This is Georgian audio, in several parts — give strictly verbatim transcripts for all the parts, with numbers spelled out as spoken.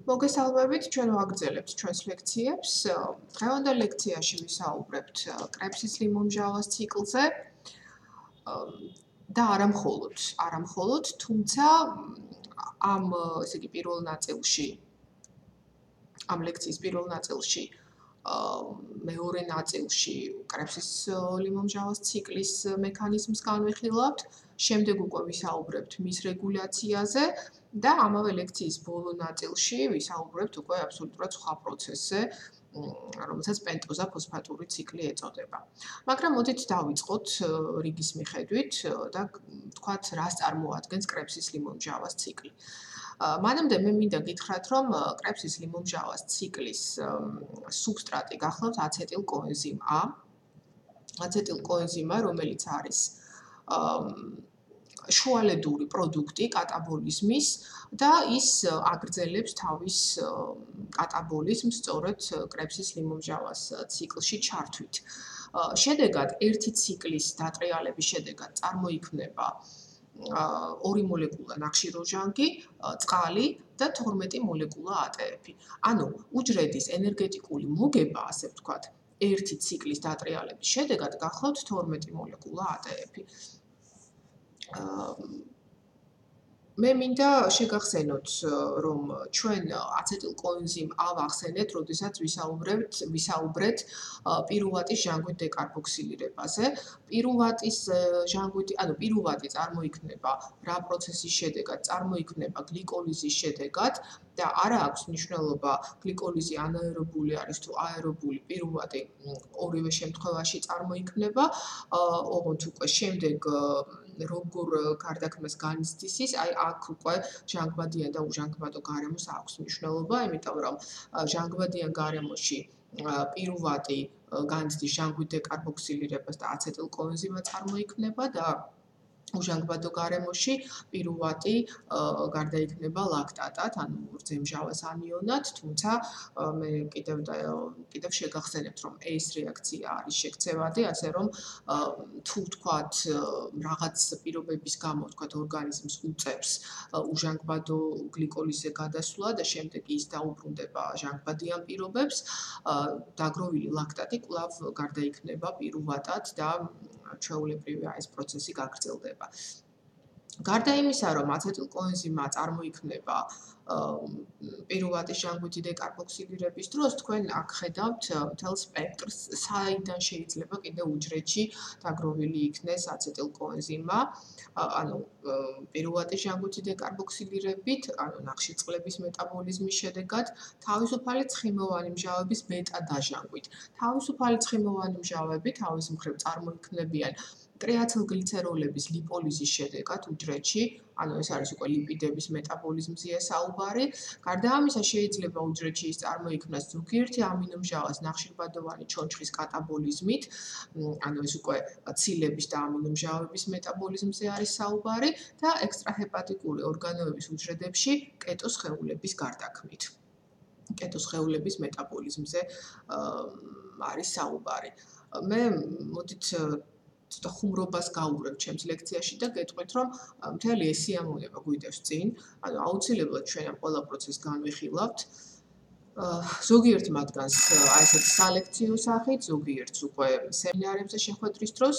მოგესალმებით, ჩვენ ვაგრძელებთ ჩვენს ლექციებს. დღევანდელ ლექციაში ვისაუბრებთ კრეფსის ლიმონჟავას ციკლზე და არა მხოლოდ, არა მხოლოდ, თუმცა ამ ესე იგი პირველ ნაწილში ამ ლექციის პირველ ნაწილში მეორე ნაწილში კრეფსის ლიმონჟავას ციკლის მექანიზმს განვიხილავთ, შემდეგ უკვე ვისაუბრებთ მის რეგულაციაზე და ამავე ლექციის ბოლო ნაწილში ვისაუბრებთ უკვე აბსოლუტურად სხვა პროცესზე, რომელსაც პენტოზა ფოსფატური ციკლი ეწოდება. მაგრამ მოდით დავიწყოთ რიგის მიხედვით და ვთქვათ, რას წარმოადგენს კრეფსის ლიმონჟავას ციკლი. მანამდე მე მინდა გითხრათ, რომ კრეფსის ლიმონჟავას ციკლის სუბსტრატი გახლავთ აცეტილკოენზიმ A. აცეტილკოენზიმა, რომელიც არის შუალედური პროდუქტი კატაბოლიზმის და ის აგრძელებს თავის კატაბოლიზმს სწორედ კრეფსის ლიმონჟავას ციკლში ჩართვით. შედეგად ერთი ციკლის დატრიალების შედეგად წარმოიქმნება ორი მოლეკულა ნახშირორჟანგი, წყალი და თორმეტი მოლეკულა A T F. ანუ უჯრედის ენერგეტიკული მოგება, ასე ვთქვათ, ერთი ციკლის დატრიალების შედეგად გახლავთ თორმეტი მოლეკულა A T F. მე მინდა შეგახსენოთ, რომ ჩვენ აცეტილკოენზიმ A ვახსენეთ, როდესაც ვისაუბრებთ, ვისაუბრეთ პირუვატის ჟანგვით დეკარბოქსილირებაზე. პირუვატის ჟანგვით, ანუ პირუვატი წარმოიქმნება რა პროცესის შედეგად? წარმოიქმნება გლიკოლიზის შედეგად და არა აქვს მნიშვნელობა გლიკოლიზი ანაერობული არის თუ აერობული, პირუვატი ორივე შემთხვევაში წარმოიქმნება. ოღონდ უკვე შემდეგ როგორ გარდაქმნას განიცდის ის, აი აქ უკვე ჟანგბადიან და უჟანგბადო გარემოს აქვს მნიშვნელობა, იმიტომ რომ ჟანგბადიან გარემოში პირუვატი განიცდის ჟანგვით დეკარბოქსილირებას და აცეტილკოენზიმა წარმოიქმნება და უჟანგბადო გარემოში პირუვატი გარდაიქმნება ლაქტატად, ანუ რძემჟავას ანიონად, თუმცა მე კიდევ და კიდევ შეგახსენებთ, რომ ეს რეაქცია არის შექცევადი, ასე რომ თუ ვთქვათ რაღაც პირობების გამო, ვთქვათ, ორგანიზმს უწევს უჟანგბადო გლიკოლიზზე გადასვლა და შემდეგ ის დაუბრუნდება ჟანგბადიან პირობებს, დაგროვილი ლაქტატი კვლავ გარდაიქმნება პირუვატად და ჩვეულებრივია ეს პროცესი გაგრძელდება. გარდა იმისა, რომ აცეტილკოენზიმა წარმოიქმნება პირუვატის ჟანგვითი დეკარბოქსილირების დროს, თქვენ აქ ხედავთ მთელ სპექტრს, საიდან შეიძლება კიდევ უჯრედში დაგროვილი იქნეს აცეტილკოენზიმა, ანუ პირუვატის ჟანგვითი დეკარბოქსილირებით, ანუ ნახშირწყლების მეტაბოლიზმის შედეგად, თავისუფალი ცხიმოვანი მჟავების ბეტა დაჟანგვით. თავისუფალი ცხიმოვანი მჟავები თავის მხრივ წარმოიქმნებიან ტრიაცილგლიცეროლების ლიპოლიზის შედეგად უჯრედში, ანუ ეს არის უკვე ლიპიდების მეტაბოლიზმზეა საუბარი. გარდა ამისა, შეიძლება უჯრედში ის წარმოიქმნას ზოგიერთი ამინომჟავას ნახშირბადოვანი ჩონჩხის კატაბოლიზმით, ანუ ეს უკვე ცილების და ამინომჟავების მეტაბოლიზმზე არის საუბარი და ექსტრაჰეპატიკური ორგანოების უჯრედებში კეტოს სხეულების გარდაქმნით. კეტოს სხეულების მეტაბოლიზმზე არის საუბარი. მე მოდით ცოტა ხუმრობას გავუყურებ ჩემს ლექციაში და გეტყვით, რომ მთელი ეს სიამოვნება გვიდევს წინ, ანუ აუცილებლად ჩვენ ამ ყველა პროცესს განვიხილავთ. ზოგიერთ მათგანს აი ესეთ სალექციო სახით, ზოგიერთს უკვე სემინარებზე შეხვედრის დროს.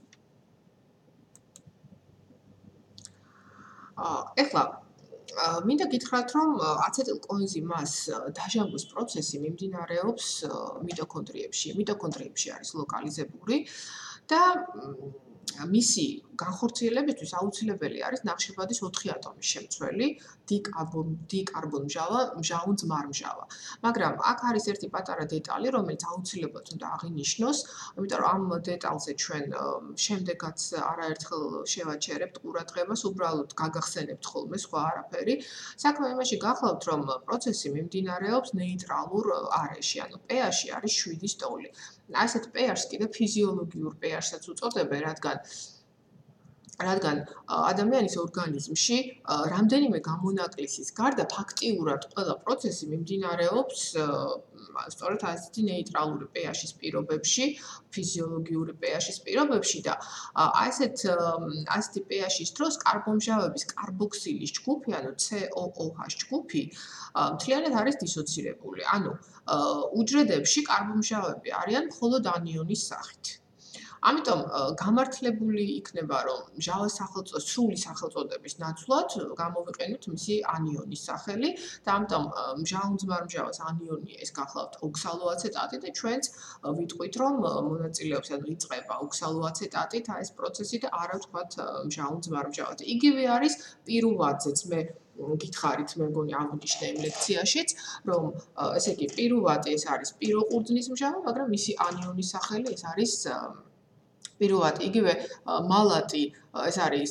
ეხლა მინდა გითხრათ, რომ აცეტილკოენზიმას დაჟანგვის პროცესი მიმდინარეობს მიტოქონდრიებში. მიტოქონდრიებში არის ლოკალიზებული და მისი განხორციელებისთვის აუცილებელი არის ნახშირბადის ოთხი ატომის შემცველი დიკარბონმჟავა, მჟაუნ ძმარმჟავა. მაგრამ აქ არის ერთი პატარა დეტალი, რომელიც აუცილებლად უნდა აღინიშნოს, იმიტომ რომ ამ დეტალზე ჩვენ შემდეგაც არაერთხელ შევაჩერებთ ყურადღებას, უბრალოდ გაგახსენებთ ხოლმე სხვა არაფერი. საქმე იმაში გახლავთ, რომ პროცესი მიმდინარეობს ნეიტრალურ არეში, ანუ pH-ი არის შვიდის ტოლი. ასეთ pH-ს კიდევ ფიზიოლოგიურ pH-საც უწოდებენ, რადგან რადგან ადამიანის ორგანიზმში რამდენიმე გამონაკლისის გარდა ფაქტიურად ყველა პროცესი მიმდინარეობს სწორედ ასეთი ნეიტრალური pH-ის პირობებში, ფიზიოლოგიური pH-ის პირობებში და ასეთ ასეთი pH-ის დროს კარბონმჟავების კარბოქსილის ჯგუფი, ანუ C O O H ჯგუფი, მთლიანად არის დისოცირებული. ანუ უჯრედებში კარბონმჟავები არიან მხოლოდ ანიონის სახით. ამიტომ გამართლებული იქნება, რომ მჟავას სახელწოდების, სრული სახელწოდების ნაცვლად გამოვიყენოთ მისი ანიონის სახელი და ამიტომ მჟაუნძმარ მჟავას ანიონია ეს გახლავთ ოქსალოაცეტატი და ჩვენც ვიტყვით, რომ მონაწილეობს, ანუ იწყება ოქსალოაცეტატით ეს პროცესი და არა ვთქვათ მჟაუნძმარ მჟავად. იგივე არის პირუვატზეც მე გითხარით მე მგონი აღვნიშნე იმ ლექციაშიც, რომ ესე იგი პირუვატი ეს არის პიროყურძნის მჟავა, მაგრამ მისი ანიონის სახელი ეს არის პირუვატი, იგივე მალატი ეს არის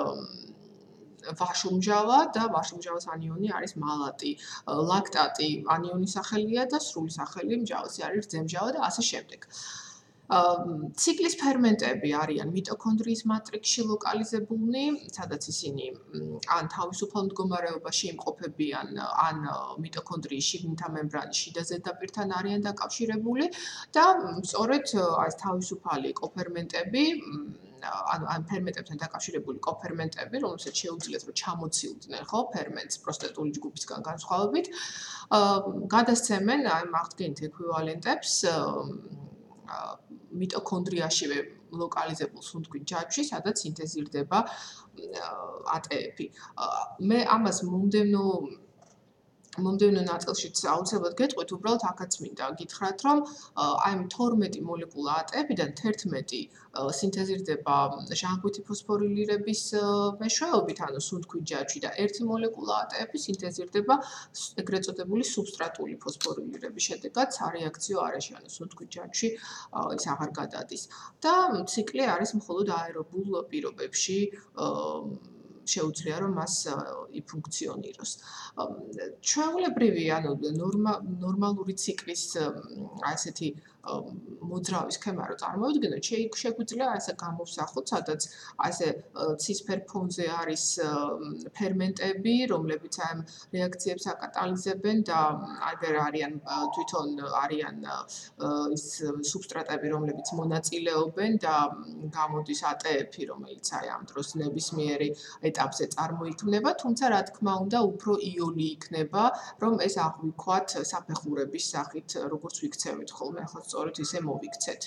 ვაშუმჟავა და ვაშუმჟავას ანიონი არის მალატი. ლაქტატი ანიონის სახელია და სრული სახელი მჟავას არის რძემჟავა და ასე შემდეგ. ციკლის ფერმენტები არიან მიტოქონდრიის მატრიქსში ლოკალიზებულნი, სადაც ისინი ან თავისუფალ მდგომარეობაში იმყოფებიან, ან მიტოქონდრიის შიგნითა მემბრანის შიდა ზედაპირთან არიან დაკავშირებული და სწორედ ეს თავისუფალი კოფერმენტები ანუ ამ ფერმენტებთან დაკავშირებული კოფერმენტები, რომელსაც შეუძლიათ რომ ჩამოცილდნენ, ხო, ფერმენტს პროსტატული ჯგუფისგან განსხვავებით, გადასცემენ აი აღდგენით ეკვივალენტებს მიტოქონდრიაშივე ლოკალიზებულ სუნთქვით ჯაჭვში, სადაც სინთეზირდება ატეები. მე ამას მომდევნო მომდევნო ნაწილშიც აუცილებლად გეტყვით, უბრალოდ აქაც მინდა გითხრათ, რომ აი თორმეტი მოლეკულა ატეებიდან თერთმეტი სინთეზირდება ჟანგვითი ფოსფორილირების მეშვეობით, ანუ სუნთქვით ჯაჭვში და ერთი მოლეკულა ატეები სინთეზირდება ეგრეთ წოდებული სუბსტრატული ფოსფორილირების შედეგად სარეაქციო არეში, ანუ სუნთქვით ჯაჭვში ის აღარ გადადის. და ციკლი არის მხოლოდ აერობულ პირობებში შეუძლია რომ მას იფუნქციონიროს. ჩვეულებრივი, ანუ ნორმალური ციკლის ასეთი მოძრავი სქემა რო წარმოვიდგინოთ, შეგვიძლია ასე გამოვსახოთ, სადაც ასე ცისფერ ფონზე არის ფერმენტები, რომლებიც ამ რეაქციებს აკატალიზებენ და აგერ არიან თვითონ არიან ის სუბსტრატები, რომლებიც მონაწილეობენ და გამოდის ატეები, რომელიც აი ამ დროს ნებისმიერი ეტაპზე წარმოიქმნება, თუმცა რა თქმა უნდა, უფრო იონი იქნება, რომ ეს აღვიქვათ საფეხურების სახით, როგორც ვიქცევით ხოლმე, ახლა სწორედ ისე მოვიქცეთ.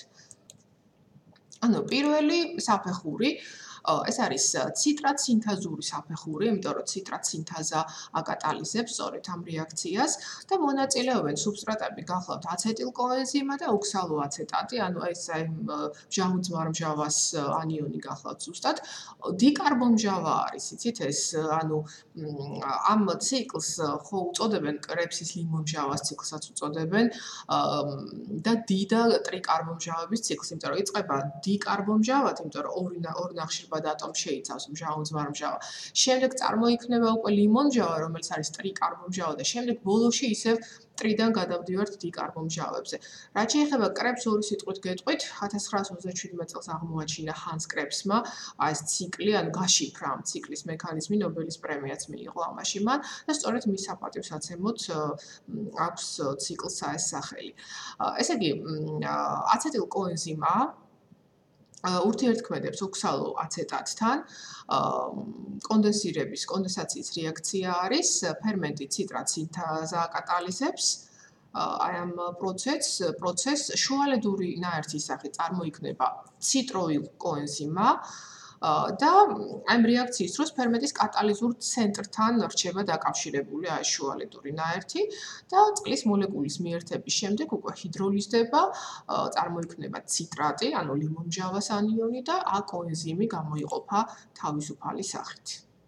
ანუ პირველი საფეხური ეს არის ციტრატ სინთაზური საფეხური, იმიტომ რომ ციტრატ სინთაზა აკატალიზებს სწორედ ამ რეაქციას და მონაწილეობენ სუბსტრატები გახლავთ აცეტილკოენზიმა და ოქსალოაცეტატი, ანუ ეს აი მჟაუნძმარ მჟავას ანიონი გახლავთ ზუსტად. დიკარბონმჟავა არის, იცით ეს, ანუ ამ ციკლს ხო უწოდებენ კრეფსის ლიმონმჟავას ციკლსაც უწოდებენ და დი და ტრიკარბონმჟავების ციკლს, იმიტომ რომ იწყება დიკარბონმჟავად, იმიტომ რომ ორი ორი ნახშირბად ატომს შეიცავს მჟაუნძმარ მჟავა. შემდეგ წარმოიქმნება უკვე ლიმონმჟავა, რომელიც არის ტრიკარბონმჟავა და შემდეგ ბოლოში ისევ ტრიდან გადავდივართ დიკარბონმჟავებზე. რაც შეეხება კრეფს ორი სიტყვით გეტყვით, ათას ცხრაას ოცდაშვიდმეტ წელს აღმოაჩინა ჰანს კრეფსმა ეს ციკლი, ანუ გაშიფრა ამ ციკლის მექანიზმი, ნობელის პრემიაც მიიღო ამაში მან და სწორედ მის საპატივსაცემოდ აქვს ციკლს ეს სახელი. ესე იგი, აცეტილკოენზიმა ურთიერთქმედებს ოქსალოაცეტატთან, კონდენსირების, კონდენსაციის რეაქცია არის, ფერმენტი ციტრატ სინთაზა აკატალიზებს აი ამ პროცესს, პროცესს შუალედური ნაერთის სახით წარმოიქმნება ციტროილ კოენზიმა და ამ რეაქციის დროს ფერმენტის კატალიზურ ცენტრთან რჩება დაკავშირებული აი შუალედური ნაერთი და წყლის მოლეკულის მიერთების შემდეგ უკვე ჰიდროლიზდება, წარმოიქმნება ციტრატი, ანუ ლიმონმჟავას ანიონი და ა კოენზიმი გამოიყოფა თავისუფალი სახით.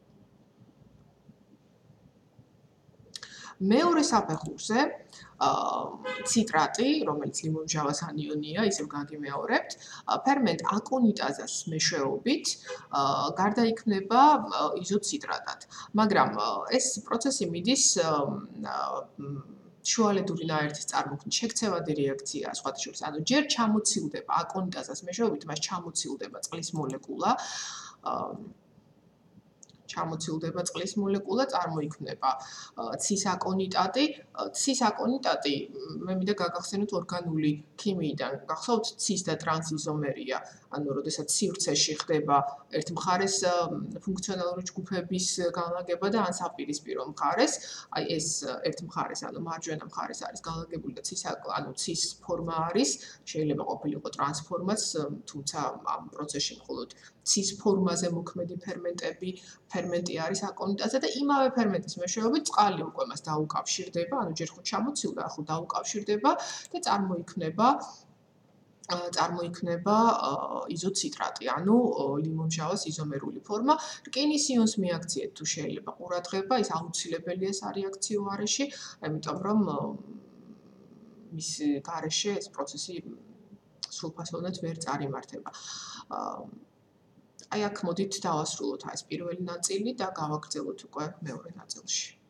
მეორე საფეხურზე ციტრატი, რომელიც ლიმონმჟავას ანიონია, ისევ გაგიმეორებთ, ფერმენტ აკონიტაზას მეშვეობით გარდაიქმნება იზოციტრატად. მაგრამ ეს პროცესი მიდის შუალედური ნაერთის წარმოქმნის შექცევადი რეაქცია სხვათა შორის. ანუ ჯერ ჩამოცილდება აკონიტაზას მეშვეობით, მას ჩამოცილდება წყლის მოლეკულა. ჩამოცილდება წყლის მოლეკულა, წარმოიქმნება ცის აკონიტატი. ცის აკონიტატი მე მინდა გაგახსენოთ ორგანული ქიმიიდან. გახსოვთ ცის და ტრანს იზომერია. ანუ როდესაც სივრცეში ხდება ერთ მხარეს ფუნქციონალური ჯგუფების განლაგება და ან საპირისპირო მხარეს, აი ეს ერთ მხარეს, ანუ მარჯვენა მხარეს არის განლაგებული და ცის ანუ ცის ფორმა არის, შეიძლება ყოფილიყო ტრანსფორმაც, თუმცა ამ პროცესში მხოლოდ ცის ფორმაზე მოქმედი ფერმენტები, ფერმენტი არის აკონიტაზე და იმავე ფერმენტის მეშვეობით წყალი უკვე მას დაუკავშირდება, ანუ ჯერ ხო ჩამოცილდა, ახლა დაუკავშირდება და წარმოიქმნება წარმოიქმნება იზოციტრატი, ანუ ლიმონჟავას იზომერული ფორმა. რკინის იონს მიაქციეთ თუ შეიძლება ყურადღება, ის აუცილებელია ეს რეაქციო არეში, იმიტომ რომ მის გარეშე ეს პროცესი სრულფასოვნად ვერ წარიმართება. აი აქ მოდით დავასრულოთ ეს პირველი ნაწილი და გავაგრძელოთ უკვე მეორე ნაწილში.